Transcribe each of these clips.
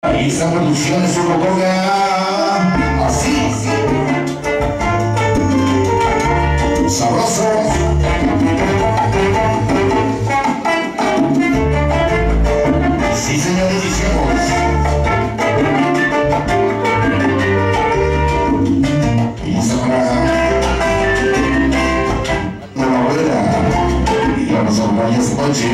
Ahí está Producciones su boca. Así. Sabroso. Sí, señor, iniciamos. Y esta para la abuela. Y vamos a acompañar esta noche.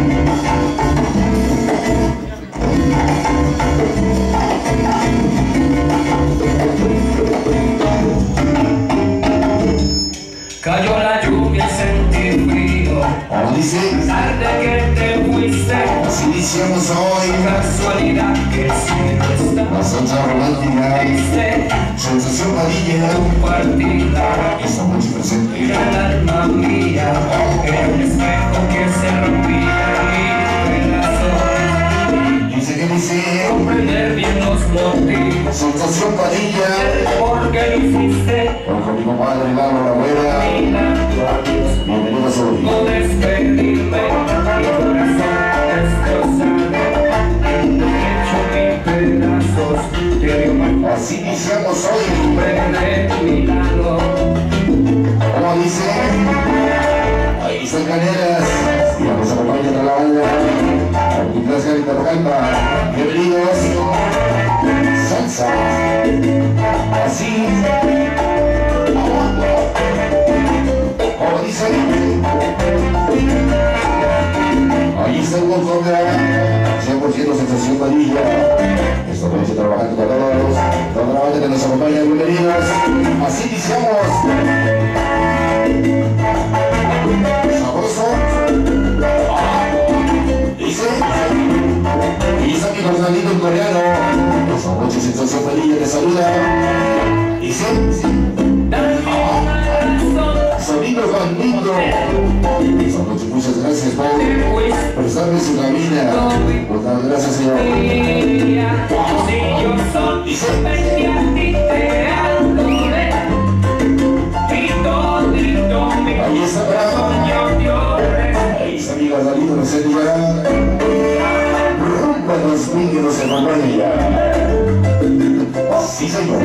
Cayó la lluvia, sentí frío. Como dice, Tarde que te fuiste. así iniciamos hoy. Casualidad que siempre La está salsa romántica. triste. Sensación varilla. Compartida. Esta noche presente. Era el alma mía. Era un espejo que se rompía y pedazos. Dice que dice. Comprender bien los motivos. Sensación varilla. ¿Por qué lo hiciste? Con mi compadre Lalo, la abuela. Mirando a Dios. Bienvenidos hoy. No despedirme, mi corazón destrozado, hecho mil pedazos, te dio mal. Así iniciamos hoy. Prende mi lado, Como dice, ahí están Caneras. Y nos acompaña a la banda. Gracias, Carita Calma. Bienvenidos. Salsa. Así. Como dice, ahí está el Concordia, 100% sensación varilla. Esta noche trabajando con todos, toda la banda que nos acompaña, bienvenidos. Así iniciamos. Sabroso. Dice, y está mi carnalito el coreano. Esta noche sensación varilla te saluda. Dice, Sonido Bandido. Esta noche muchas gracias por prestarme su cabina. Muchas gracias, señor. si yo solamente a ti te adoré, y todito mi Ahí está corazón yo te oré. Ahí está mi carnalito presente ya. Rumba 2000 que nos acompaña ya. Sí, señor.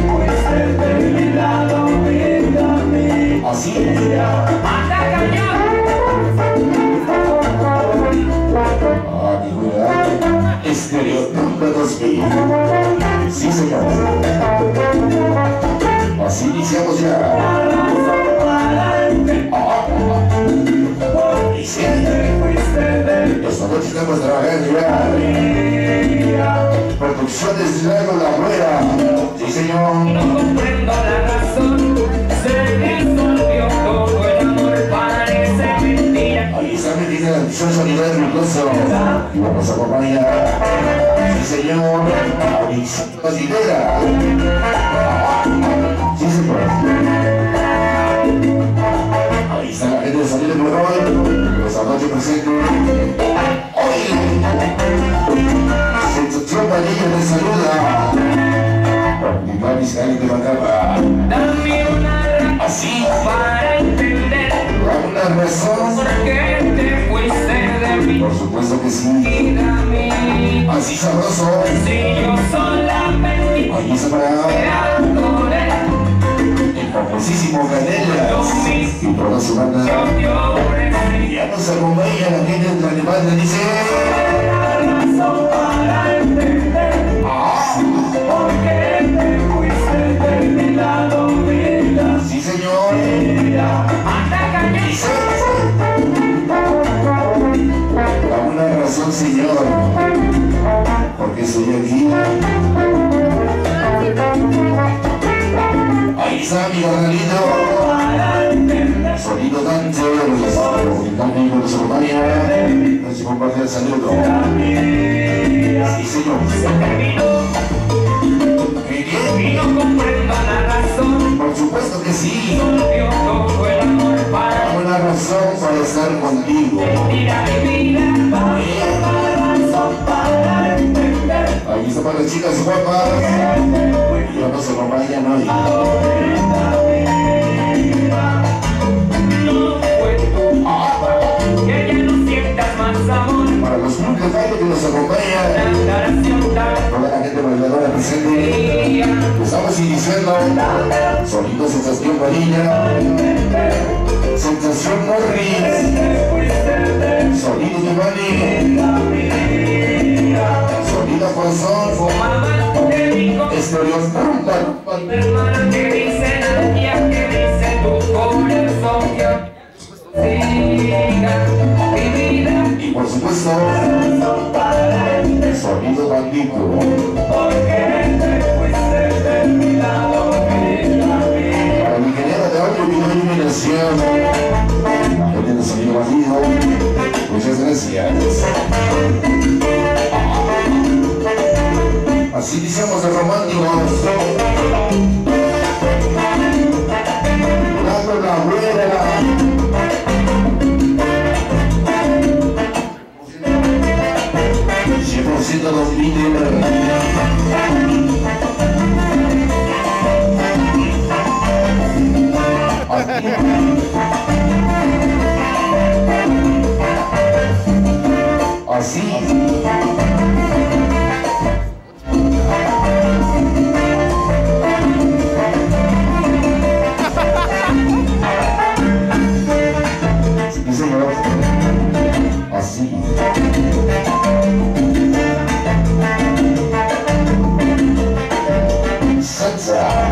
Así. ¡Anda, cañón! Ah, mi cuidado. Exterior Rumba 2000. Sí, señor. Así iniciamos ya. Y sí. Esta noche estamos trabajando ya. Producciones Lago La Rueda. Sí, señor. No comprendo la razón, se disolvió todo el amor, parece mentira. Ahí está metida la edición sonido de Rucoso. Y vamos a acompañar. Sí, señor. Adicción Basilera. Sí, señor. Ahí está la gente de Sonido de Morón. Los anoche presentes. Hoy. Sensación Varilla te saluda. Mi mami se de Macaba. Dame una razón Así. para entender Una razón. por qué te fuiste de mí. Por supuesto que sí. Y dame, Así sabroso. si yo solamente Ahí está para te adoré, el famosísimo Canela y toda su banda. yo te oré. Ya nos acompaña la gente de la demanda, dice. Razón para entender por qué te fuiste de mi lado, vida. Sí, señor. ¡Anda, cañón! Dice. Por una razón, señor. Porque estoy aquí. Ahí está mi carnalito. Sonido Dante, comunicando con su compañía. Nos comparte el saludo. Sí, señor. Qué bien. Y no comprendo la razón, Por supuesto que sí. dio todo el amor para Una razón para estar contigo. tirar mi vida, razón para entender. Ahí está para las chicas guapas. Ya nos acompañan hoy. No fue tu culpa, que ya no sientas más amor. Para los clubes de baile que nos acompañan. La oración tal Para presente. Estamos iniciando sonido sensación varilla, sensación Morris, sonido Giovanni, sonido corazón, exterior rumba. Hermana que dice Nadia, que dice tu corazón que siga mi vida. Y por supuesto, sonido bandito. Porque te fuiste de mi lado, Para mi ingeniero de audio y video iluminación, no tiene sonido bandido. Muchas gracias. Así iniciamos de románticos. Dando la vuelta. 100% 2000. Así. Sí, señor. Así. Salsa.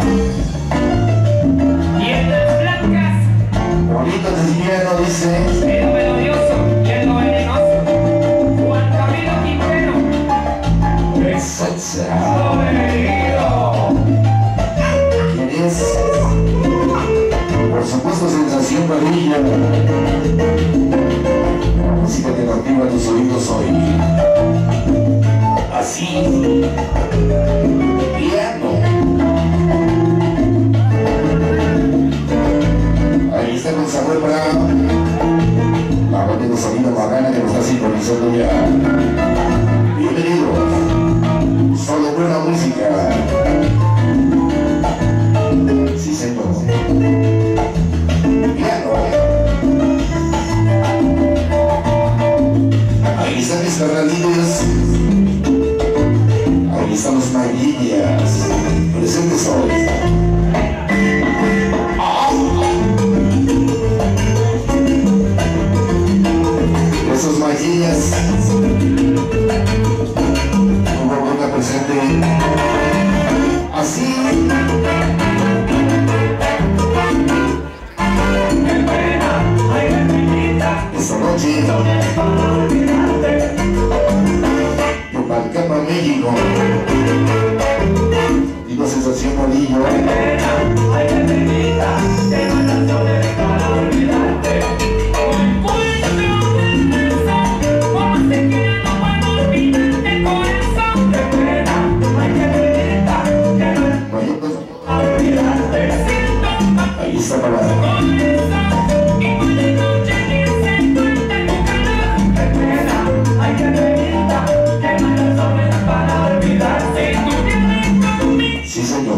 y en las blancas, Bonito desviano, dice. el melodioso y el venenoso, Juan Camilo Quintero, Salsa. sobrevivido. ¿Quién es? Por supuesto, sensación varilla. La música que activa tus oídos hoy. Así. Piano. Ahí está con sabor para la voz de los sonidos bacana que nos está sintonizando ya. Bienvenidos. Solo buena música. Sí, señor. Piano. Ahí están mis carnalillos. Ahí están los maguillas. Presentes hoy. Esos maguillas. Como boca presente. Así. Esta noche en Valcama, México, y la sensación Morillo. Ahí está para sí, señor.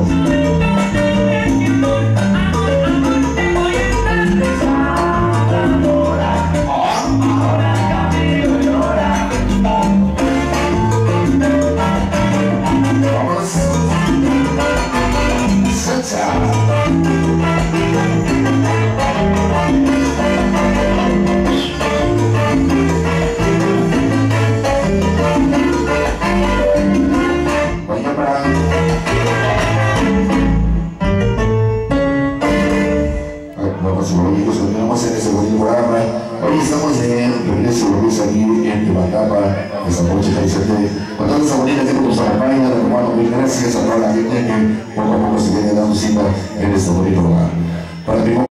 Vamos. Salsa. Vaya para vamos, amigos, continuamos en este bonito programa. Hoy estamos en regreso aquí en Tibacapa, esta noche presente. Con toda esa bonita gente que nos acompaña, de hermano, mil gracias a toda la gente que poco a poco se viene dando cita en este bonito lugar. Para